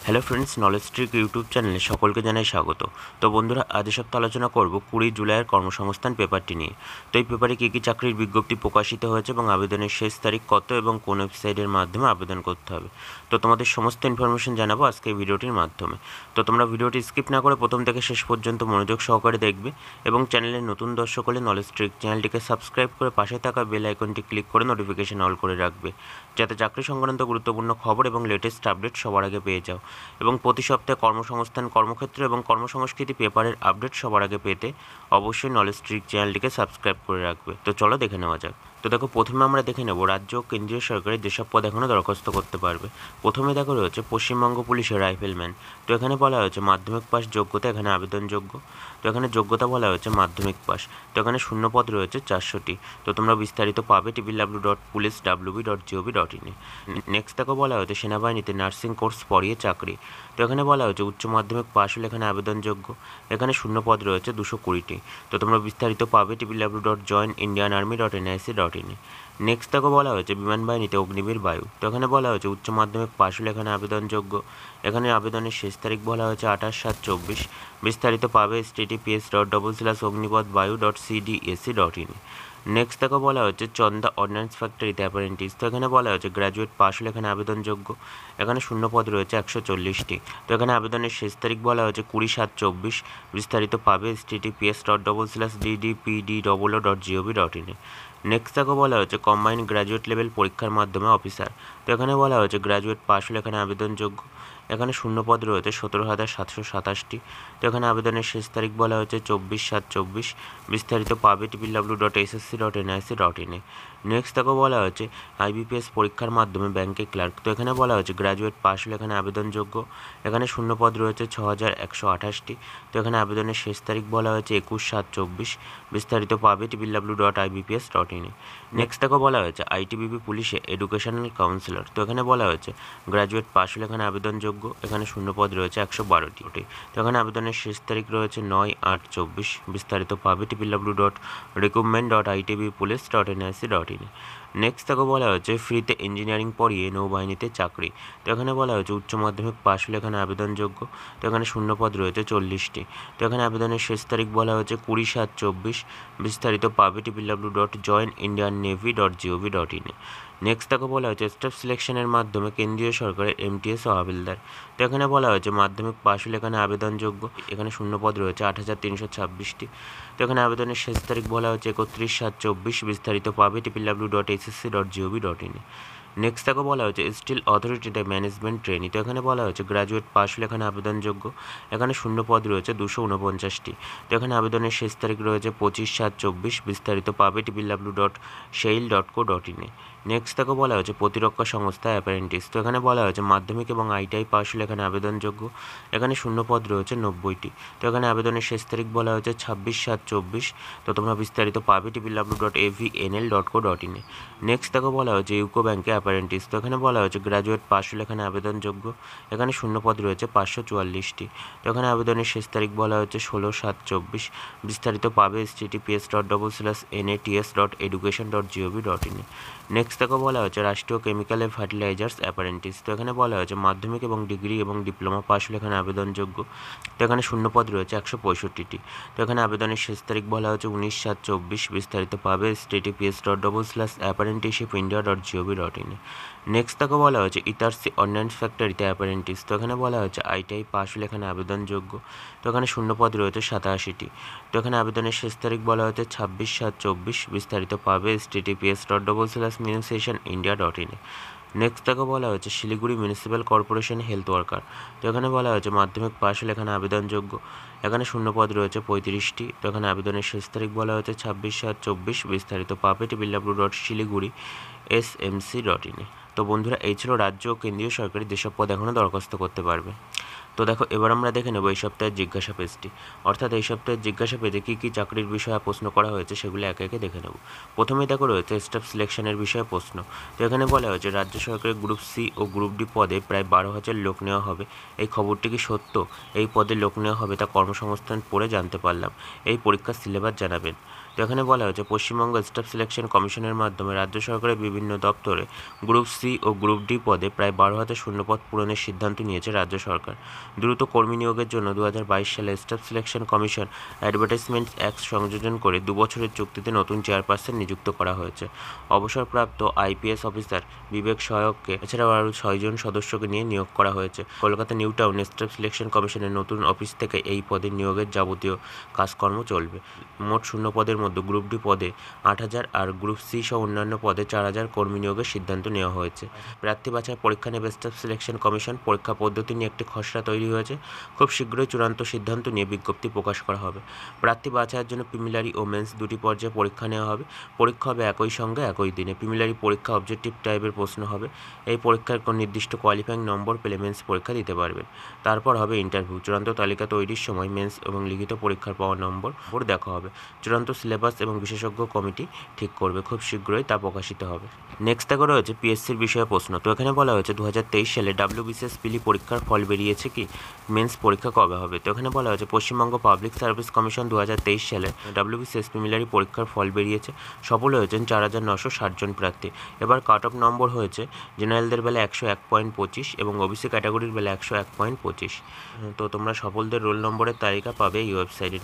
Hello friends, knowledge trick YouTube চ্যানেলে সকলকে জানাই স্বাগত। তো বন্ধুরা, আজ সপ্তাহে আলোচনা করব 20 জুলাইয়ের কর্মসংস্থান পেপারটি নিয়ে। তো এই পেপারে কী কী চাকরির বিজ্ঞপ্তি প্রকাশিত হয়েছে এবং আবেদনের শেষ তারিখ কত এবং কোন ওয়েবসাইটের মাধ্যমে আবেদন করতে হবে, তো তোমাদের সমস্ত ইনফরমেশন জানাবো আজকে এই ভিডিওটির মাধ্যমে। তো তোমরা ভিডিওটি স্কিপ না করে প্রথম থেকে শেষ পর্যন্ত মনোযোগ সহকারে দেখবে এবং চ্যানেলের নতুন দর্শক হলে নলেজ ট্রিক চ্যানেলটিকে সাবস্ক্রাইব করে পাশে থাকা বেল আইকনটি ক্লিক করে নোটিফিকেশন অল করে রাখবে, যাতে চাকরি সংক্রান্ত গুরুত্বপূর্ণ খবর এবং লেটেস্ট আপডেট সবার আগে পেয়ে যাও। এবং প্রতি সপ্তাহে কর্মসংস্থান, কর্মক্ষেত্র এবং কর্মসংস্কৃতি পেপারের আপডেট সবার আগে পেতে অবশ্যই নলেজ ট্রিক চ্যানেলটিকে সাবস্ক্রাইব করে রাখবে। তো চলো দেখে নেওয়া যাক। তো দেখো, প্রথমে আমরা দেখে নেব রাজ্য ও কেন্দ্রীয় সরকারের যেসব পদ এখনও দরখাস্ত করতে পারবে। প্রথমে দেখো রয়েছে পশ্চিমবঙ্গ পুলিশের রাইফেলম্যান। তো এখানে বলা হয়েছে মাধ্যমিক পাস যোগ্যতা এখানে আবেদনযোগ্য। তো এখানে যোগ্যতা বলা হয়েছে মাধ্যমিক পাস। তো এখানে শূন্যপদ রয়েছে 400টি। তো তোমরা বিস্তারিত পাবে www.police.wb.gov.in এ। নেক্সট দেখো বলা হয়েছে সেনাবাহিনীতে নার্সিং কোর্স পড়িয়ে চাকরি। তো এখানে বলা হয়েছে উচ্চ মাধ্যমিক পাস হলে এখানে আবেদনযোগ্য। এখানে শূন্যপদ রয়েছে 220টি। তো তোমরা বিস্তারিত পাবে www.joinindianarmy.nic.in এ। নেক্সট দেখো বলা হয়েছে বিমান বাহিনীতে অগ্নিবীর বায়ু। তো এখানে বলা হয়েছে উচ্চ মাধ্যমিক পাস হলে এখানে আবেদনযোগ্য। এখানে আবেদনের শেষ তারিখ বলা হয়েছে 28/7/24। বিস্তারিত পাবে https://অগ্নিপথবায়ু.cdsc.in এ। নেক্সট দেখো বলা হচ্ছে চন্দা অর্ডিন্যান্স ফ্যাক্টরিতে অ্যাপারেন্টিস। তো এখানে বলা হচ্ছে গ্র্যাজুয়েট পাস হলে এখানে আবেদনযোগ্য। এখানে শূন্যপদ রয়েছে 140টি। তো এখানে আবেদনের শেষ তারিখ বলা হচ্ছে 20/7/24। বিস্তারিত পাবে https://ddpdoo.gov.in এ। নেক্সট দেখো বলা হচ্ছে কম্বাইন্ড গ্র্যাজুয়েট লেভেল পরীক্ষার মাধ্যমে অফিসার। তো এখানে বলা হচ্ছে গ্র্যাজুয়েট পাস হলে এখানে আবেদনযোগ্য। এখানে শূন্যপদ রয়েছে 17,727টি। তো এখানে আবেদনের শেষ তারিখ বলা হয়েছে 24/7/24। বিস্তারিত পাবে www.ssc.nic.in এ। নেক্সট দেখো বলা হচ্ছে IBPS পরীক্ষার মাধ্যমে ব্যাংকে ক্লার্ক। তো এখানে বলা হচ্ছে গ্র্যাজুয়েট পাস হলে এখানে আবেদনযোগ্য। এখানে শূন্যপদ রয়েছে 6,128টি। তো এখানে আবেদনের শেষ তারিখ বলা হয়েছে 21/7/24। বিস্তারিত পাবে www.ibps.in এ। নেক্সট দেখো বলা হয়েছে ITBP পুলিশে এডুকেশনাল কাউন্সিলর। তো এখানে বলা হয়েছে গ্র্যাজুয়েট পাস হলে এখানে আবেদনযোগ্য। এখানে শূন্যপদ রয়েছে 112টি। তো এখানে আবেদনের শেষ তারিখ রয়েছে 9/8/24। বিস্তারিত পাবে www.recruitment.itbpolice.nic.in এ। নেক্সট দেখো বলা হচ্ছে ফ্রিতে ইঞ্জিনিয়ারিং পড়িয়ে নৌবাহিনীতে চাকরি। তো এখানে বলা হচ্ছে উচ্চ মাধ্যমিক পাস হলে এখানে আবেদনযোগ্য। তো এখানে শূন্যপদ রয়েছে 40টি। তো এখানে আবেদনের শেষ তারিখ বলা হচ্ছে 20/7/24। বিস্তারিত পাবে www.joinindiannavy.gov.in এ। নেক্সট দেখো বলা হয়েছে স্টাফ সিলেকশনের মাধ্যমে কেন্দ্রীয় সরকারের MTS ও হাবিলদার। তো এখানে বলা হয়েছে মাধ্যমিক পাস হলে এখানে আবেদনযোগ্য। এখানে শূন্যপদ রয়েছে 8,326টি। তো এখানে আবেদনের শেষ তারিখ বলা হচ্ছে 31/7/24। বিস্তারিত পাবে www.ssc.gov.in এ। নেক্সট দেখো বলা হচ্ছে স্টিল অথরিটিতে ম্যানেজমেন্ট ট্রেনি। তো এখানে বলা হচ্ছে গ্র্যাজুয়েট পাস হলে এখানে আবেদনযোগ্য। এখানে শূন্যপদ রয়েছে 249টি। তো এখানে আবেদনের শেষ তারিখ রয়েছে 25/7/24। বিস্তারিত পাবে www.shail.co.in এ। নেক্সট দেখো বলা হচ্ছে প্রতিরক্ষা সংস্থা অ্যাপারেন্টিস। তো এখানে বলা হচ্ছে মাধ্যমিক এবং ITI পাস হলে এখানে আবেদনযোগ্য। এখানে শূন্যপদ রয়েছে 90টি। তো এখানে আবেদনের শেষ তারিখ বলা হচ্ছে 26/7/24। তো তোমরা বিস্তারিত পাবে www.avnl.co.in এ। নেক্সট দেখো বলা হচ্ছে ইউকো ব্যাংকে অ্যাপারেন্টিস। তো এখানে বলা হচ্ছে গ্র্যাজুয়েট পাস হলে এখানে আবেদনযোগ্য। এখানে শূন্যপদ রয়েছে 544টি। তো এখানে আবেদনের শেষ তারিখ বলা হচ্ছে 16/7/24। বিস্তারিত পাবে https://nats.education.gov.in এ। নেক্সট দেখো বলা হচ্ছে রাষ্ট্রীয় কেমিক্যাল এন্ড ফার্টিলাইজার্স অ্যাপারেন্টিস। তো এখানে বলা হচ্ছে মাধ্যমিক এবং ডিগ্রি এবং ডিপ্লোমা পাস হলে এখানে আবেদনযোগ্য। তো এখানে শূন্যপদ রয়েছে 165টি। তো এখানে আবেদনের শেষ তারিখ বলা হচ্ছে 19/7/24। বিস্তারিত পাবে https://apprenticeshipindia.gov.in এ। নেক্সট দেখো বলা হচ্ছে ইতারসি অর্ডিন্যান্স ফ্যাক্টরিতে অ্যাপারেন্টিস। তো এখানে বলা হচ্ছে ITI পাস হলে এখানে আবেদনযোগ্য। তো এখানে শূন্যপদ রয়েছে 87টি। তো এখানে আবেদনের শেষ তারিখ বলা হচ্ছে 26/7/24। বিস্তারিত পাবে https://ministrationindia.in এ। নেক্সট দেখো বলা হচ্ছে Siliguri municipal corporation health worker. তো এখানে বলা হচ্ছে মাধ্যমিক পাস হলে এখানে আবেদনযোগ্য। এখানে শূন্যপদ রয়েছে 35টি। তো এখানে আবেদনের শেষ তারিখ বলা হচ্ছে 26/7/24। বিস্তারিত পাবে www.শিলিগুড়ি.smc.in এ। তো বন্ধুরা, এই ছিল রাজ্য ও কেন্দ্রীয় সরকারি যেসব পদ এখনও দরখাস্ত করতে পারবে। তো দেখো, এবার আমরা দেখে নেব এই সপ্তাহের জিজ্ঞাসা পেজটি। অর্থাৎ এই সপ্তাহের জিজ্ঞাসা পেজে কী কী চাকরির বিষয়ে প্রশ্ন করা হয়েছে সেগুলো একে একে দেখে নেব। প্রথমেই দেখো রয়েছে স্টাফ সিলেকশনের বিষয়ে প্রশ্ন। তো এখানে বলা হয়েছে রাজ্য সরকারের গ্রুপ সি ও গ্রুপ ডি পদে প্রায় 12,000 লোক নেওয়া হবে। এই খবরটি কি সত্য? এই পদে লোক নেওয়া হবে তা কর্মসংস্থান পড়ে জানতে পারলাম। এই পরীক্ষার সিলেবাস জানাবেন। তো এখানে বলা হয়েছে পশ্চিমবঙ্গ স্টাফ সিলেকশন কমিশনের মাধ্যমে রাজ্য সরকারের বিভিন্ন দপ্তরে গ্রুপ সি ও গ্রুপ ডি পদে প্রায় 12,000 শূন্যপদ পূরণের সিদ্ধান্ত নিয়েছে রাজ্য সরকার। দ্রুত কর্মী নিয়োগের জন্য 2022 সালে staff selection commission advertisements act সংযোজন করে 2 বছরের চুক্তিতে নতুন চেয়ারপারসন নিযুক্ত করা হয়েছে। অবসরপ্রাপ্ত আইপিএস অফিসার বিবেক সহায়ককে এছাড়াও আরও 6 জন সদস্যকে নিয়ে নিয়োগ করা হয়েছে। Kolkata new town staff selection কমিশনের নতুন অফিস থেকে এই পদে নিয়োগের যাবতীয় কাজকর্ম চলবে। মোট শূন্য পদের মধ্যে গ্রুপ ডি পদে 8,000 আর গ্রুপ সি সহ অন্যান্য পদে 4,000 কর্মী নিয়োগের সিদ্ধান্ত নেওয়া হয়েছে। প্রার্থী বাছাই পরীক্ষা নেবে স্টাফ সিলেকশন কমিশন। পরীক্ষা পদ্ধতি নিয়ে একটি খসড়া তৈরি হয়েছে। খুব শীঘ্রই চূড়ান্ত সিদ্ধান্ত নিয়ে বিজ্ঞপ্তি প্রকাশ করা হবে। প্রার্থী বাছাইয়ের জন্য প্রিলিমিনারি ও মেন্স দুটি পর্যায়ে পরীক্ষা নেওয়া হবে। পরীক্ষা হবে একই সঙ্গে একই দিনে। প্রিলিমিনারি পরীক্ষা অবজেক্টিভ টাইপের প্রশ্ন হবে। এই পরীক্ষার কোন নির্দিষ্ট কোয়ালিফাইং নম্বর পেলে মেন্স পরীক্ষা দিতে পারবেন। তারপর হবে ইন্টারভিউ। চূড়ান্ত তালিকা তৈরির সময় মেন্স এবং লিখিত পরীক্ষার পাওয়া নম্বর দেখা হবে। চূড়ান্ত সিলেবাস এবং বিশেষজ্ঞ কমিটি ঠিক করবে। খুব শীঘ্রই তা প্রকাশিত হবে। নেক্সট দেখো রয়েছে পিএসসির বিষয়ে প্রশ্ন। তো এখানে বলা হয়েছে 2023 সালে WBCS পিলি পরীক্ষার ফল বেরিয়েছে কি? মেন্স পরীক্ষা কবে হবে? তো এখানে বলা হয়েছে পশ্চিমবঙ্গ পাবলিক সার্ভিস কমিশন 2023 সালে WBCS প্রিলিমিনারি পরীক্ষার ফল বেরিয়েছে। সফল হয়েছেন 4,960 জন প্রার্থী। এবার কাট অফ নম্বর হয়েছে জেনারেলদের বেলা 101.25 এবং ওবিসি ক্যাটাগরির বেলা 101.25। তো তোমরা সফলদের রোল নম্বরের তালিকা পাবে এই ওয়েবসাইটে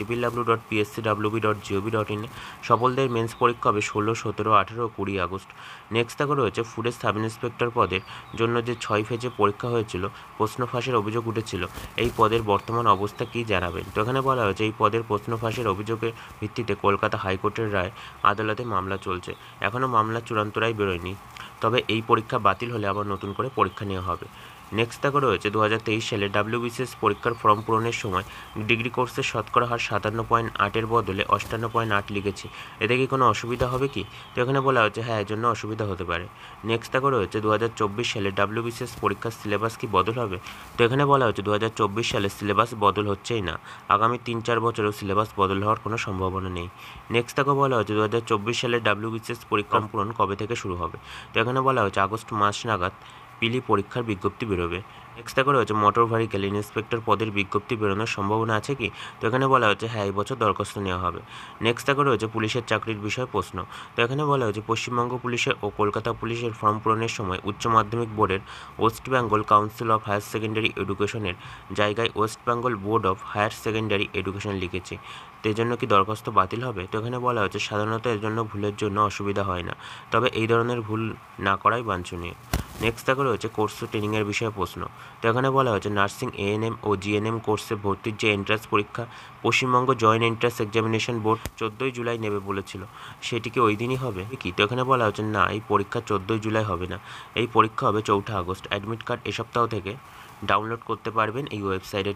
www.pscw.gov.in। সফলদের মেন্স পরীক্ষা হবে 16, 17, 18 ও 20 আগস্ট। নেক্সট দেখো রয়েছে ফুডের সাব ইন্সপেক্টর পদের জন্য যে 6 ফেজে পরীক্ষা হয়েছিল, প্রশ্ন ফাঁসের অভিযোগ উঠেছিল। এই পদের বর্তমান অবস্থা কী জানাবেন? তো এখানে বলা হয়েছে এই পদের প্রশ্ন ফাঁসের অভিযোগের ভিত্তিতে কলকাতা হাইকোর্টের রায় আদালতে মামলা চলছে। এখনও মামলা চূড়ান্ত রায় বেরোয়নি, তবে এই পরীক্ষা বাতিল হলে আবার নতুন করে পরীক্ষা নেওয়া হবে। নেক্সট দেখো রয়েছে 2023 সালে WBCS পরীক্ষার ফর্ম পূরণের সময় ডিগ্রি কোর্সের শতকরা হার 57.8-এর বদলে 58.8 লিখেছি। এতে কি কোনো অসুবিধা হবে কি? তো এখানে বলা হচ্ছে হ্যাঁ, এর জন্য অসুবিধা হতে পারে। নেক্সট দেখো রয়েছে 2024 সালে WBCS পরীক্ষার সিলেবাস কি বদল হবে? তো এখানে বলা হচ্ছে 2024 সালে সিলেবাস বদল হচ্ছেই না। আগামী 3-4 বছরেও সিলেবাস বদল হওয়ার কোনো সম্ভাবনা নেই। নেক্সট দেখো বলা হচ্ছে 2024 সালে WBCS পরীক্ষা পূরণ কবে থেকে শুরু হবে? তো এখানে বলা হচ্ছে আগস্ট মাস নাগাদ পিলি পরীক্ষার বিজ্ঞপ্তি বেরোবে। নেক্সট দেখো রয়েছে মোটর ভেহিকেল ইন্সপেক্টর পদের বিজ্ঞপ্তি বেরোনোর সম্ভাবনা আছে কি? তো এখানে বলা হচ্ছে হ্যাঁ, এই বছর দরখাস্ত নেওয়া হবে। নেক্সট দেখো রয়েছে পুলিশের চাকরির বিষয়ে প্রশ্ন। তো এখানে বলা হয়েছে পশ্চিমবঙ্গ পুলিশের ও কলকাতা পুলিশের ফর্ম পূরণের সময় উচ্চ মাধ্যমিক বোর্ডের West Bengal council of higher secondary এডুকেশনের জায়গায় West Bengal board of higher secondary education লিখেছি। তো এর জন্য কি দরখাস্ত বাতিল হবে? তো এখানে বলা হচ্ছে সাধারণত এর জন্য ভুলের জন্য অসুবিধা হয় না, তবে এই ধরনের ভুল না করাই বাঞ্ছনীয়। নেক্সট দেখো রয়েছে কোর্স ও ট্রেনিংয়ের বিষয়ে প্রশ্ন। তো এখানে বলা হয়েছে নার্সিং ANM ও GNM কোর্সে ভর্তির যে এন্ট্রান্স পরীক্ষা Paschimbanga joint entrance examination board 14 জুলাই নেবে বলেছিল, সেটি কি ওই দিনই হবে কি? তো এখানে বলা হচ্ছে না, এই পরীক্ষা 14 জুলাই হবে না, এই পরীক্ষা হবে 4 আগস্ট। অ্যাডমিট কার্ড এ সপ্তাহ থেকে ডাউনলোড করতে পারবেন এই ওয়েবসাইটে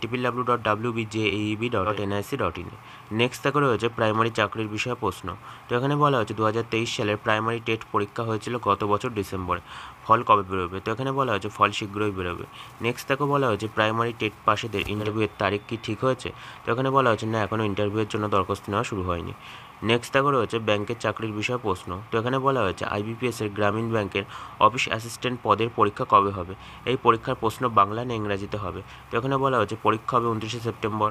www.wbjaeb.nic.in। নেক্সট দেখো রয়েছে প্রাইমারি চাকরির বিষয়ে প্রশ্ন। তো এখানে বলা হচ্ছে 2023 সালের প্রাইমারি টেট পরীক্ষা হয়েছিল গত বছর ডিসেম্বরে। ফল কবে বেরোবে? তো এখানে বলা হচ্ছে ফল শীঘ্রই বেরোবে। নেক্সট দেখো বলা হয়েছে প্রাইমারি টেট পাশেদের ইন্টারভিউয়ের তারিখ কি ঠিক হয়েছে? তো এখানে বলা হচ্ছে না, এখনও ইন্টারভিউয়ের জন্য দরখাস্ত নেওয়া শুরু হয়নি। নেক্সট দেখো রয়েছে ব্যাংকের চাকরির বিষয়ে প্রশ্ন। তো এখানে বলা হয়েছে IBPS-এর গ্রামীণ ব্যাংকের অফিস অ্যাসিস্ট্যান্ট পদের পরীক্ষা কবে হবে? এই পরীক্ষার প্রশ্ন বাংলা না ইংরাজিতে হবে? তো এখানে বলা হয়েছে পরীক্ষা হবে 29 সেপ্টেম্বর।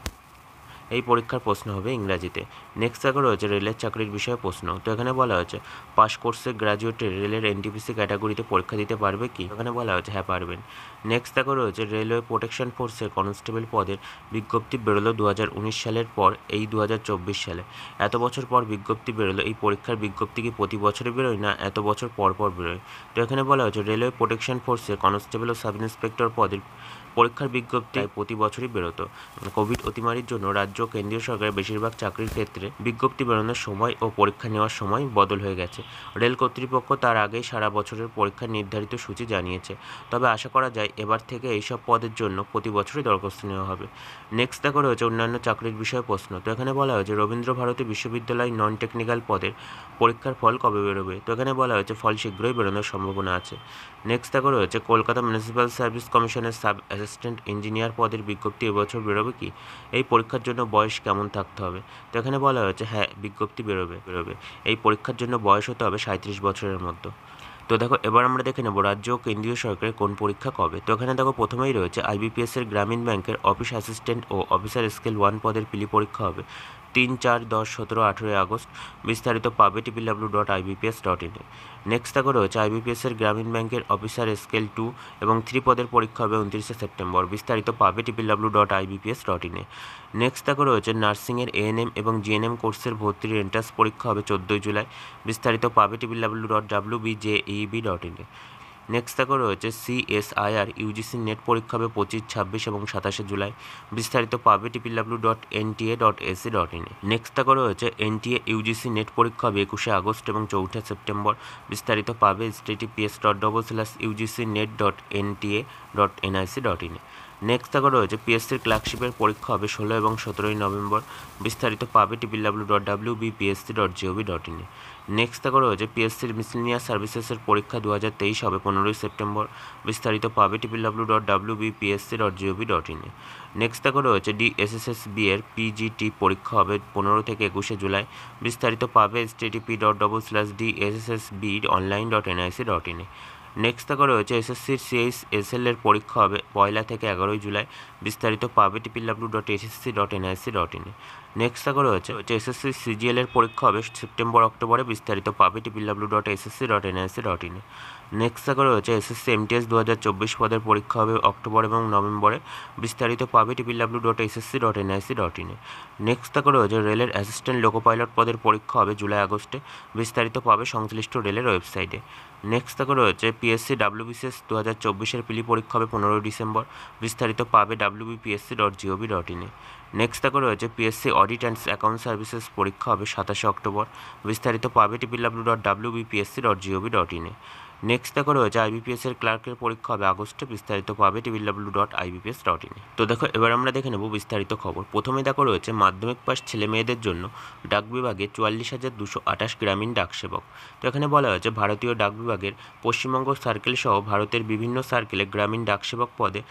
এই পরীক্ষার প্রশ্ন হবে ইংরাজিতে। নেক্সট দেখো রয়েছে রেলের চাকরির বিষয়ে প্রশ্ন। তো এখানে বলা হয়েছে পাস কোর্সে গ্র্যাজুয়েটের রেলের NTPC ক্যাটাগরিতে পরীক্ষা দিতে পারবে কি? এখানে বলা হয়েছে হ্যাঁ, পারবেন। নেক্সট দেখো রয়েছে রেলওয়ে প্রোটেকশন ফোর্সের কনস্টেবল পদের বিজ্ঞপ্তি বেরোলো 2019 সালের পর, এই 2024 সালে। এত বছর পর বিজ্ঞপ্তি বেরোলো, এই পরীক্ষার বিজ্ঞপ্তি কি প্রতি বছরই বেরোয় না এত বছর পর পর বেরোয়? তো এখানে বলা হয়েছে রেলওয়ে প্রোটেকশন ফোর্সের কনস্টেবল ও সাব ইন্সপেক্টর পদের পরীক্ষার বিজ্ঞপ্তি প্রতি বছরই বেরোতো। কোভিড অতিমারির জন্য রাজ্য ও কেন্দ্রীয় সরকারের বেশিরভাগ চাকরির ক্ষেত্রে বিজ্ঞপ্তি বেরোনোর সময় ও পরীক্ষা নেওয়ার সময় বদল হয়ে গেছে। রেল কর্তৃপক্ষ তার আগেই সারা বছরের পরীক্ষার নির্ধারিত সূচি জানিয়েছে, তবে আশা করা যায় এবার থেকে এইসব পদের জন্য প্রতি বছরই দরখাস্ত নেওয়া হবে। নেক্সট দেখো রয়েছে অন্যান্য চাকরির বিষয়ে প্রশ্ন। তো এখানে বলা হয়েছে রবীন্দ্রভারতী বিশ্ববিদ্যালয় নন টেকনিক্যাল পদের পরীক্ষার ফল কবে বেরোবে? তো এখানে বলা হয়েছে ফল শীঘ্রই বেরোনোর সম্ভাবনা আছে। নেক্সট দেখো রয়েছে কলকাতা মিউনিসিপ্যাল সার্ভিস কমিশনের সাব অ্যাসিস্ট্যান্ট ইঞ্জিনিয়ার পদের বিজ্ঞপ্তি এবছর বেরোবে কি? এই পরীক্ষার জন্য বয়স কেমন থাকতে হবে? তো এখানে বলা হয়েছে হ্যাঁ, বিজ্ঞপ্তি বেরোবে। এই পরীক্ষার জন্য বয়স হতে হবে 37 বছরের মধ্যে। তো দেখো এবার আমরা দেখে নেব রাজ্য ও কেন্দ্রীয় সরকারের কোন পরীক্ষা কবে। তো এখানে দেখো প্রথমেই রয়েছে IBPS-এর গ্রামীণ ব্যাংকের অফিস অ্যাসিস্ট্যান্ট ও অফিসার স্কেল 1 পদের পিলি পরীক্ষা হবে 3, 4, 10, 17, 18 আগস্ট। বিস্তারিত পাবে www.ibps.in। নেক্সট দেখো রয়েছে আইবিপিএসের গ্রামীণ ব্যাংকের অফিসার স্কেল 2 এবং 3 পদের পরীক্ষা হবে 29 সেপ্টেম্বর। বিস্তারিত পাবে www.ibps.in। নেক্সট দেখো রয়েছে নার্সিংয়ের এএনএম এবং জিএনএম কোর্সের ভর্তির এন্ট্রান্স পরীক্ষা হবে 14 জুলাই। বিস্তারিত পাবে www.wbjeb.in। নেক্সট দেখো রয়েছে সিএসআইআর ইউজিসি নেট পরীক্ষা হবে 25, 26 এবং 27 জুলাই। বিস্তারিত পাবে www.nta.ac.in। নেক্সট দেখো রয়েছে এনটিএ ইউজিসি নেট পরীক্ষা হবে 21 আগস্ট এবং 4 সেপ্টেম্বর। বিস্তারিত পাবে https://ugcnet.nta.nic.in। নেক্সট দেখো রয়েছে পিএসসির ক্লার্কশিপের পরীক্ষা হবে 16 এবং 17 নভেম্বর। বিস্তারিত পাবে www.wbpsc.gov.in। নেক্সট দেখো রয়েছে পিএসসির মিসেলিনিয়াস সার্ভিসেসের পরীক্ষা 2023 হবে 15 সেপ্টেম্বর। বিস্তারিত পাবে www.wbpsc.gov.in। নেক্সট দেখো রয়েছে ডিএসএসএসবি এর পিজিটি পরীক্ষা হবে 15 থেকে 21 জুলাই। বিস্তারিত পাবে http://dsssbonline.nic.in। নেক্সট দেখো রয়েছে এসএসসির সিএইচএসএল এর পরীক্ষা হবে 1 থেকে 11 জুলাই। বিস্তারিত পাবে www.ssc.nic.in। নেক্সট দেখো রয়েছে এসএসসি সিজিএল এর পরীক্ষা হবে সেপ্টেম্বর অক্টোবরে। বিস্তারিত পাবে www.ssc.nic.in। নেক্সট দেখো রয়েছে এসএসসি এমটিএস 2024 পদের পরীক্ষা হবে অক্টোবর এবং নভেম্বরে। বিস্তারিত পাবে www.ssc.nic.in। নেক্সট দেখো রয়েছে রেলের অ্যাসিস্ট্যান্ট লোকো পাইলট পদের পরীক্ষা হবে জুলাই আগস্টে। বিস্তারিত পাবে সংশ্লিষ্ট রেলের ওয়েবসাইটে। নেক্সট দেখো রয়েছে পিএসসি ডাব্লিউবিসিএস 2024 প্রিলি পরীক্ষা হবে 15 ডিসেম্বর। বিস্তারিত পাবে wbpsc.gov.in। নেক্সট দেখো রয়েছে PSC audit and account services পরীক্ষা হবে 27 অক্টোবর। বিস্তারিত পাবে www.wbpsc.gov.in। নেক্সট দেখো রয়েছে আইবিপিএসের ক্লার্কের পরীক্ষা হবে আগস্টে। বিস্তারিত পাবে www.ibps.in। তো দেখো এবার আমরা দেখে নেব বিস্তারিত খবর। প্রথমে দেখো রয়েছে মাধ্যমিক পাস ছেলে মেয়েদের জন্য ডাক বিভাগে 44,228 গ্রামীণ ডাকসেবক। তো এখানে বলা হয়েছে ভারতীয় ডাক বিভাগের পশ্চিমবঙ্গ সার্কেল সহ ভারতের বিভিন্ন সার্কেলে গ্রামীণ ডাকসেবক পদে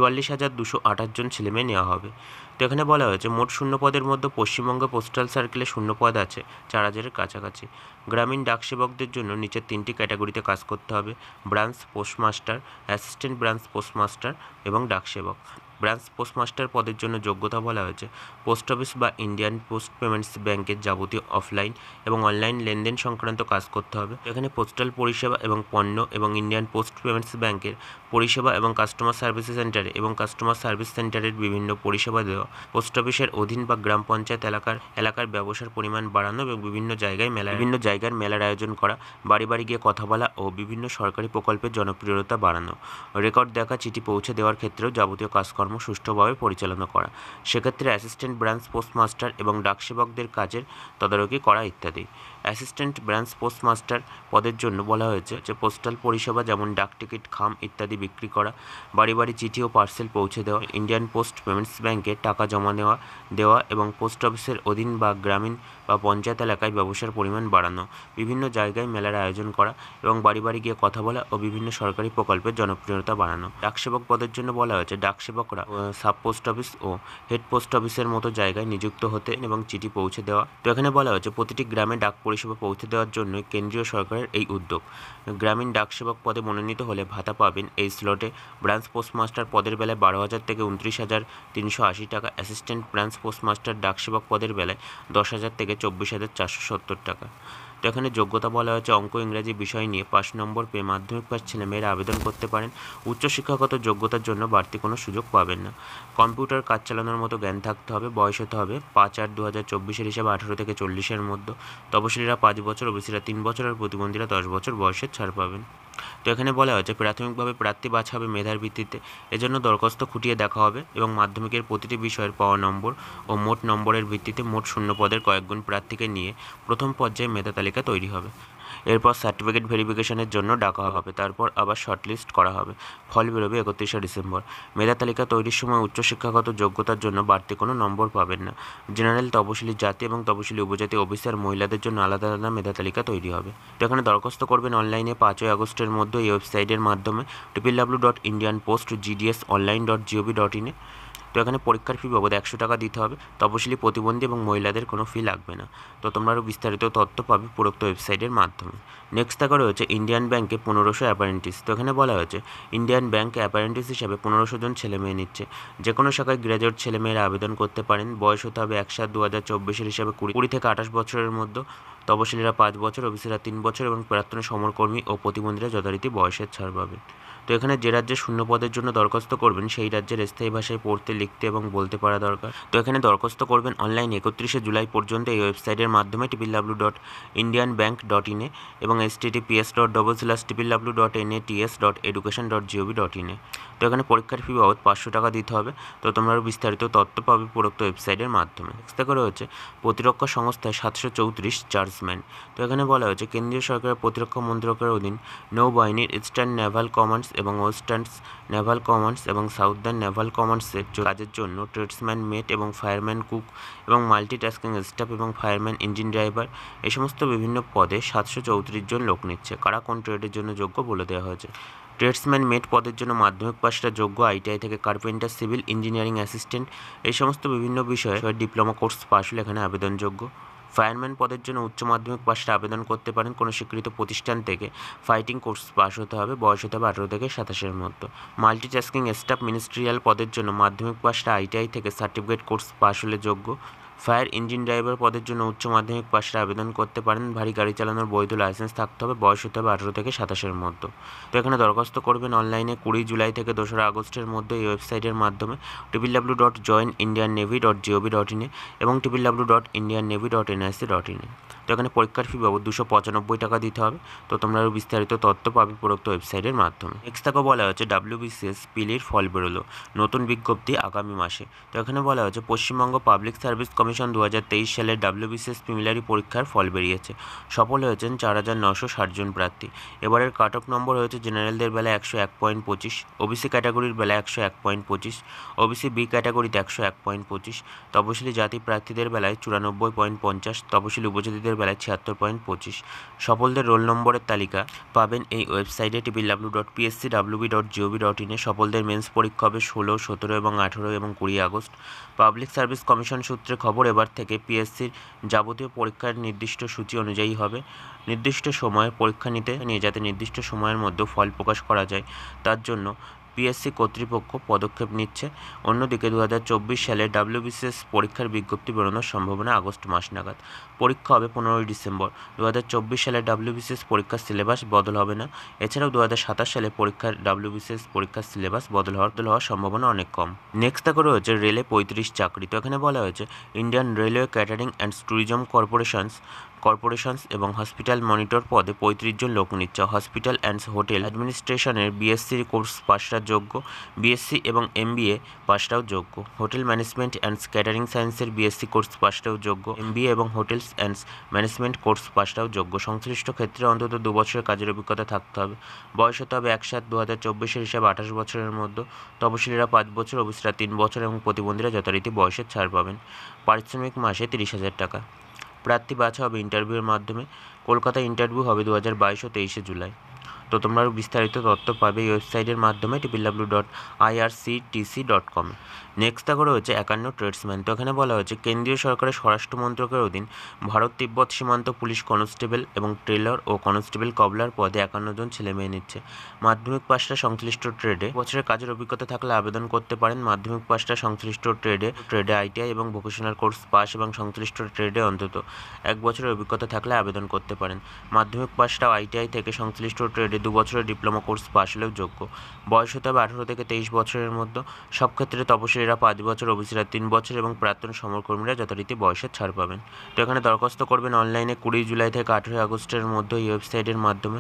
44,228 জন ছেলেমেয়ে নেওয়া হবে। তো এখানে বলা হয়েছে মোট শূন্য পদের মধ্যে পশ্চিমবঙ্গ পোস্টাল সার্কেলে শূন্য পদ আছে 4,000-এর কাছাকাছি। গ্রামীণ ডাকসেবকদের জন্য নিচের 3টি ক্যাটাগরিতে কাজ করতে হবে: branch postmaster, assistant branch postmaster এবং ডাকসেবক। ব্রাঞ্চ পোস্টমাস্টার পদের জন্য যোগ্যতা বলা হয়েছে পোস্ট অফিস বা ইন্ডিয়ান পোস্ট পেমেন্টস ব্যাংকের যাবতীয় অফলাইন এবং অনলাইন লেনদেন সংক্রান্ত কাজ করতে হবে। এখানে পোস্টাল পরিষেবা এবং পণ্য এবং ইন্ডিয়ান পোস্ট পেমেন্টস ব্যাংকের পরিষেবা এবং কাস্টমার সার্ভিস সেন্টারে এবং কাস্টমার সার্ভিস সেন্টারের বিভিন্ন পরিষেবা দেওয়া, পোস্ট অফিসের অধীন বা গ্রাম পঞ্চায়েত এলাকার ব্যবসার পরিমাণ বাড়ানো এবং বিভিন্ন জায়গার মেলার আয়োজন করা, বাড়ি বাড়ি গিয়ে কথা বলা ও বিভিন্ন সরকারি প্রকল্পের জনপ্রিয়তা বাড়ানো, রেকর্ড দেখা চিঠি পৌঁছে দেওয়ার ক্ষেত্রেও যাবতীয় কাজকর্ম সুষ্ঠুভাবে পরিচালনা করা, সেক্ষেত্রে অ্যাসিস্ট্যান্ট ব্রাঞ্চ পোস্টমাস্টার এবং ডাকসেবকদের কাজের তদারকি করা ইত্যাদি। অ্যাসিস্ট্যান্ট ব্রাঞ্চ পোস্টমাস্টার পদের জন্য বলা হয়েছে যে পোস্টাল পরিষেবা যেমন ডাক টিকিট, খাম ইত্যাদি বিক্রি করা, বাড়ি বাড়ি চিঠি ও পার্সেল পৌঁছে দেওয়া, ইন্ডিয়ান পোস্ট পেমেন্টস ব্যাংকে টাকা জমা দেওয়া এবং পোস্ট অফিসের অধীন বা গ্রামীণ বা পঞ্চায়েত এলাকায় ব্যবসার পরিমাণ বাড়ানো, বিভিন্ন জায়গায় মেলার আয়োজন করা এবং বাড়ি বাড়ি গিয়ে কথা বলা ও বিভিন্ন সরকারি প্রকল্পের জনপ্রিয়তা বাড়ানো। ডাকসেবক পদের জন্য বলা হয়েছে ডাকসেবকরা সাব পোস্ট অফিস ও হেড পোস্ট অফিসের মতো জায়গায় নিযুক্ত হতে এবং চিঠি পৌঁছে দেওয়া। তো এখানে বলা হয়েছে প্রতিটি গ্রামে ডাক পরিষেবা পৌঁছে দেওয়ার জন্য কেন্দ্রীয় সরকারের এই উদ্যোগ। গ্রামীণ ডাকসেবক পদে মনোনীত হলে ভাতা পাবেন এই স্লটে ব্রাঞ্চ পোস্টমাস্টার পদের বেলায় 12,000 থেকে 29,380 টাকা, অ্যাসিস্ট্যান্ট ব্রাঞ্চ পোস্টমাস্টার ডাকসেবক পদের বেলায় 10,000 থেকে 24,470 টাকা। তো এখানে যোগ্যতা বলা হয়েছে অঙ্ক ইংরাজি বিষয় নিয়ে 5 নম্বর পেয়ে মাধ্যমিক পাস ছেলেমেয়েরা আবেদন করতে পারেন। উচ্চশিক্ষাগত যোগ্যতার জন্য বাড়তি কোনো সুযোগ পাবেন না। কম্পিউটার কাজ চালানোর মতো জ্ঞান থাকতে হবে। বয়স হতে হবে 5/8/2024 হিসাবে 18 থেকে 40-এর মধ্যে। তপশিলীরা 5 বছর, ওবিসিরা 3 বছর আর প্রতিবন্ধীরা 10 বছর বয়সের ছাড় পাবেন। তো এখানে বলা হয়েছে প্রাথমিকভাবে প্রার্থী বাছা হবে মেধার ভিত্তিতে। এজন্য দরখাস্ত খুঁটিয়ে দেখা হবে এবং মাধ্যমিকের প্রতিটি বিষয়ের পাওয়া নম্বর ও মোট নম্বরের ভিত্তিতে মোট শূন্য পদের কয়েকগুণ প্রার্থীকে নিয়ে প্রথম পর্যায়ে মেধা তালিকা তৈরি হবে। এরপর সার্টিফিকেট ভেরিফিকেশনের জন্য ডাকা হবে, তারপর আবার শর্টলিস্ট করা হবে। ফল বেরোবে 31 ডিসেম্বর। মেধা তালিকা তৈরির সময় উচ্চশিক্ষাগত যোগ্যতার জন্য বাড়তি কোনো নম্বর পাবেন না। জেনারেল, তপশিলি জাতি এবং তপশিলি উপজাতি অফিসার মহিলাদের জন্য আলাদা আলাদা মেধা তালিকা তৈরি হবে। তো এখানে দরখাস্ত করবেন অনলাইনে 5 আগস্টের মধ্যে এই ওয়েবসাইটের মাধ্যমে www.indianpostgdsonline.gov.in। তো তো এখানে পরীক্ষার ফি বাবদ 100 টাকা দিতে হবে। তপশিলি, প্রতিবন্ধী এবং মহিলাদের কোনো ফি লাগবে না। তো তোমরা আরও বিস্তারিত তথ্য পাবে উপরোক্ত ওয়েবসাইটের মাধ্যমে। নেক্সট দেখা রয়েছে ইন্ডিয়ান ব্যাংকে 1500 অ্যাপারেন্টিস। তো এখানে বলা হয়েছে ইন্ডিয়ান ব্যাংকে অ্যাপারেন্টিস হিসাবে 1500 জন ছেলেমেয়ে নিচ্ছে। যে কোনো শাখায় গ্র্যাজুয়েট ছেলেমেয়েরা আবেদন করতে পারেন। বয়স হতে হবে 1/7/2024 হিসাবে 20 থেকে 28 বছরের মধ্যে। তপশিলীরা 5 বছর, ওবিসিরা 3 বছর এবং প্রাক্তন সমরকর্মী ও প্রতিবন্ধীরা যথারীতি বয়সের ছাড় পাবে। তো এখানে যে রাজ্যে শূন্য পদের জন্য দরখাস্ত করবেন সেই রাজ্যের স্থায়ী ভাষায় পড়তে, লিখতে এবং বলতে পারা দরকার। তো এখানে দরখাস্ত করবেন অনলাইন 31 জুলাই পর্যন্ত এই ওয়েবসাইটের মাধ্যমে www.indianbank.in এবং https://www.nats.education.gov.in। তো এখানে পরীক্ষার ফি বাবদ 500 টাকা দিতে হবে। তো তোমরা আরও বিস্তারিত তথ্য পাবে উপরোক্ত ওয়েবসাইটের মাধ্যমে। নেক্সট দেখা রয়েছে প্রতিরক্ষা সংস্থায় 734 চার্জম্যান। তো এখানে বলা হয়েছে কেন্দ্রীয় সরকারের প্রতিরক্ষা মন্ত্রকের অধীন নৌবাহিনীর ইস্টার্ন নেভাল কমান্ডস এবং ওয়েস্টার্ন নেভাল কমান্ডস এবং সাউদার্ন নেভাল কমান্ডসের কাজের জন্য ট্রেডসম্যান, মেট এবং ফায়ারম্যান, কুক এবং মাল্টিটাস্কিং স্টাফ এবং ফায়ারম্যান, ইঞ্জিন ড্রাইভার এই সমস্ত বিভিন্ন পদে 734 জন লোক নিচ্ছে। কারা কোন ট্রেডের জন্য যোগ্য বলে দেওয়া হয়েছে। ট্রেডসম্যান, মেট পদের জন্য মাধ্যমিক পাশটা যোগ্য। আইটিআই থেকে কার্পেন্টার, সিভিল ইঞ্জিনিয়ারিং অ্যাসিস্ট্যান্ট এই সমস্ত বিভিন্ন বিষয়ে ডিপ্লোমা কোর্স পাশ হলে এখানে আবেদনযোগ্য। ফায়ারম্যান পদের জন্য উচ্চ মাধ্যমিক পাশে আবেদন করতে পারেন। কোনো স্বীকৃত প্রতিষ্ঠান থেকে ফাইটিং কোর্স পাস হতে হবে। বয়স হতে হবে 18 থেকে 27-এর মধ্যে। মাল্টিটাস্কিং স্টাফ মিনিস্ট্রিয়াল পদের জন্য মাধ্যমিক পাশটা আইটিআই থেকে সার্টিফিকেট কোর্স পাস হলে যোগ্য। ফায়ার ইঞ্জিন ড্রাইভার পদের জন্য উচ্চ মাধ্যমিক পাশে আবেদন করতে পারেন। ভারী গাড়ি চালানোর বৈধ লাইসেন্স থাকতে হবে। বয়স হতে হবে 18 থেকে 27-এর মধ্যে। তো এখানে দরখাস্ত করবেন অনলাইনে 20 জুলাই থেকে 2রা আগস্টের মধ্যে এই ওয়েবসাইটের মাধ্যমে www.joinindiannavy.gov.in এবং www.indiannavy.nic.in। তো এখানে পরীক্ষার ফি বাবদ 295 টাকা দিতে হবে। তো তোমরা আরও বিস্তারিত তথ্য পাবে উপরোক্ত ওয়েবসাইটের মাধ্যমে। নেক্সট তাকে বলা হচ্ছে WBCS পিলির ফল বেরোলো, নতুন বিজ্ঞপ্তি আগামী মাসে। তো এখানে বলা হচ্ছে পশ্চিমবঙ্গ পাবলিক সার্ভিস কমিশন 2023 সালের WBCS প্রিলিমিনারি পরীক্ষার ফল বেরিয়েছে। সফল হয়েছেন 4960 জন প্রার্থী। এবারের কাট অফ নম্বর হয়েছে জেনারেলদের বেলায় 101.25, ওবিসি ক্যাটাগরির বেলায় 101.25, ওবিসি বি ক্যাটাগরিতে 101.25, তপশিলি জাতি প্রার্থীদের বেলায় 94.50, তপশিলি উপজাতিদের বেলায় 76.25। সফলদের রোল নম্বরের তালিকা পাবেন এই ওয়েবসাইটে www.pscwb.gov.in। সফলদের মেন্স পরীক্ষা হবে 16, 17 এবং 18 এবং 20 আগস্ট। পাবলিক সার্ভিস কমিশন সূত্রে খবর এবার থেকে পিএসসির যাবতীয় পরীক্ষার নির্দিষ্ট সূচি অনুযায়ী হবে। নির্দিষ্ট সময়ে পরীক্ষা নিয়ে যাতে নির্দিষ্ট সময়ের মধ্যে ফল প্রকাশ করা যায় তার জন্য পিএসসি কর্তৃপক্ষ পদক্ষেপ নিচ্ছে। অন্যদিকে 2024 সালে WBCS পরীক্ষার বিজ্ঞপ্তি বেরোনোর সম্ভাবনা আগস্ট মাস নাগাদ। পরীক্ষা হবে 15 ডিসেম্বর। 2024 সালে WBCS পরীক্ষার সিলেবাস বদল হবে না। এছাড়াও 2027 সালে WBCS পরীক্ষার সিলেবাস বদল হওয়ার সম্ভাবনা অনেক কম। নেক্সট দেখা রয়েছে রেলে 35 চাকরি। তো এখানে বলা হয়েছে Indian railway catering and tourism corporations এবং হসপিটাল মনিটর পদে 35 জন লোক নিচ্ছে। হসপিটাল অ্যান্ড হোটেল অ্যাডমিনিস্ট্রেশনের বিএসসি কোর্স পাশটা যোগ্য। বিএসসি এবং MBA পাশটাও যোগ্য। হোটেল ম্যানেজমেন্ট অ্যান্ড ক্যাটারিং সায়েন্সের বিএসসি কোর্স পাশটাও যোগ্য। MBA এবং হোটেলস অ্যান্ড ম্যানেজমেন্ট কোর্স পাশটাও যোগ্য। সংশ্লিষ্ট ক্ষেত্রে অন্তত 2 বছরের কাজের অভিজ্ঞতা থাকতে হবে। বয়স হতে হবে 1/7/2024 হিসাবে 28 বছরের মধ্যে। তপশিলীরা 5 বছর, ওবিসিরা 3 বছর এবং প্রতিবন্ধীরা যথারীতি বয়সের ছাড় পাবেন। পারিশ্রমিক মাসে 30,000 টাকা। প্রার্থী বাছা হবে ইন্টারভিউর মাধ্যমে। কলকাতায় ইন্টারভিউ হবে 2022 ও 23 জুলাই। তো তোমরা বিস্তারিত তথ্য পাবে এই ওয়েবসাইটের মাধ্যমে www.irctc.com। নেক্সট দেখা রয়েছে 51 ট্রেডসম্যান। তো এখানে বলা হয়েছে কেন্দ্রীয় সরকারের স্বরাষ্ট্র মন্ত্রকের অধীন ভারত তিব্বত সীমান্ত পুলিশ কনস্টেবল এবং ট্রেলার ও কনস্টেবল কবলার পদে 51 জন ছেলেমেয়ে নিচ্ছে। মাধ্যমিক পাশটা সংশ্লিষ্ট ট্রেডে বছরের কাজের অভিজ্ঞতা থাকলে আবেদন করতে পারেন। মাধ্যমিক পাশটা সংশ্লিষ্ট ট্রেডে আইটিআই এবং ভোকেশনাল কোর্স পাস এবং সংশ্লিষ্ট ট্রেডে অন্তত 1 বছরের অভিজ্ঞতা থাকলে আবেদন করতে পারেন। মাধ্যমিক পাশটাও আইটিআই থেকে সংশ্লিষ্ট ট্রেডে 2 বছরের ডিপ্লোমা কোর্স পাস হলেও যোগ্য। বয়স হতে হবে 18 থেকে 23 বছরের মধ্যে। সব ক্ষেত্রে তপশিলীরা 5 বছর, ওবিসিরা 3 বছর এবং প্রাক্তন সমরকর্মীরা যথারীতি বয়সের ছাড় পাবেন। তো এখানে দরখাস্ত করবেন অনলাইনে 20 জুলাই থেকে 18 আগস্টের মধ্যে এই ওয়েবসাইটের মাধ্যমে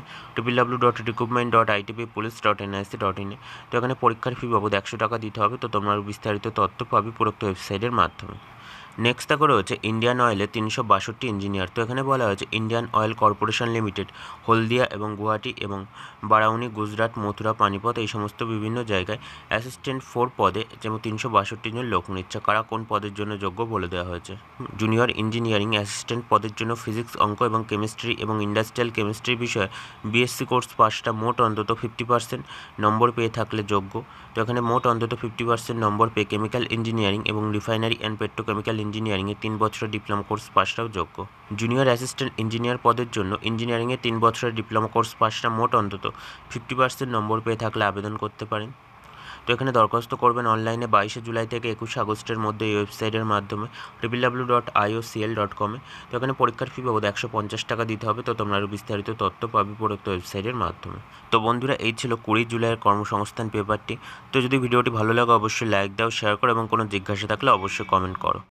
www.recruitment.itbpolice.nic.in। তো এখানে পরীক্ষার ফি বাবদ 100 টাকা দিতে হবে। তো তোমরা বিস্তারিত তথ্য পাবে উপরোক্ত ওয়েবসাইটের মাধ্যমে। নেক্সট দেখো রয়েছে ইন্ডিয়ান অয়েলে 362 ইঞ্জিনিয়ার। তো এখানে বলা হয়েছে Indian oil corporation limited Haldia এবং গুয়াহাটি এবং বারাউনি, গুজরাট, মথুরা, পানিপথ এই সমস্ত বিভিন্ন জায়গায় অ্যাসিস্ট্যান্ট 4 পদে যেমন 362 জন লোক নিচ্ছে। কারা কোন পদের জন্য যোগ্য বলে দেওয়া হয়েছে। জুনিয়র ইঞ্জিনিয়ারিং অ্যাসিস্ট্যান্ট পদের জন্য ফিজিক্স, অঙ্ক এবং কেমিস্ট্রি এবং ইন্ডাস্ট্রিয়াল কেমিস্ট্রি বিষয়ে বিএসসি কোর্স পাসটা মোট অন্তত 50% নম্বর পেয়ে থাকলে যোগ্য। তো এখানে মোট অন্তত 50% নম্বর পেয়ে কেমিক্যাল ইঞ্জিনিয়ারিং এবং রিফাইনারি অ্যান্ড পেট্রোকেমিক্যাল ইঞ্জিনিয়ারিংয়ে 3 বছরের ডিপ্লোমা কোর্স পাসটাও যোগ্য। জুনিয়র অ্যাসিস্ট্যান্ট ইঞ্জিনিয়ার পদের জন্য ইঞ্জিনিয়ারিংয়ে 3 বছরের ডিপ্লোমা কোর্স পাসটা মোট অন্তত 50% নম্বর পেয়ে থাকলে আবেদন করতে পারেন। তো এখানে দরখাস্ত করবেন অনলাইনে 22 জুলাই থেকে 21 আগস্টের মধ্যে এই ওয়েবসাইটের মাধ্যমে www.iocl.com এ। তো এখানে পরীক্ষার ফি বাবদ 150 টাকা দিতে হবে। তো তোমরা আরও বিস্তারিত তথ্য পাবে উপরোক্ত ওয়েবসাইটের মাধ্যমে। তো বন্ধুরা, এই ছিল 20 জুলাইয়ের কর্মসংস্থান পেপারটি। তো যদি ভিডিওটি ভালো লাগে অবশ্যই লাইক দাও, শেয়ার করো এবং কোনো জিজ্ঞাসা থাকলে অবশ্যই কমেন্ট করো।